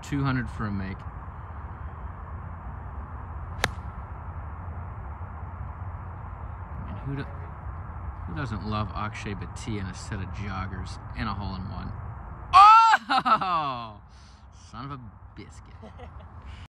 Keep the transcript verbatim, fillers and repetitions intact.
two hundred for a make. And who, do, who doesn't love Akshay Bhatia and a set of joggers and a hole-in-one? Oh! Son of a biscuit.